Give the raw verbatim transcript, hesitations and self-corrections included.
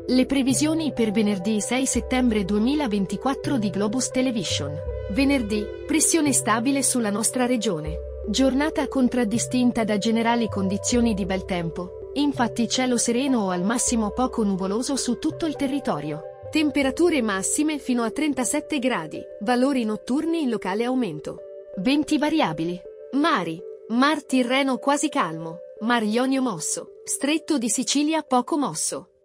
Le previsioni per venerdì sei settembre duemilaventiquattro di Globus Television. Venerdì, pressione stabile sulla nostra regione. Giornata contraddistinta da generali condizioni di bel tempo, infatti cielo sereno o al massimo poco nuvoloso su tutto il territorio. Temperature massime fino a trentasette gradi, valori notturni in locale aumento. Venti variabili. Mari. Mar Tirreno quasi calmo, Mar Ionio mosso, Stretto di Sicilia poco mosso.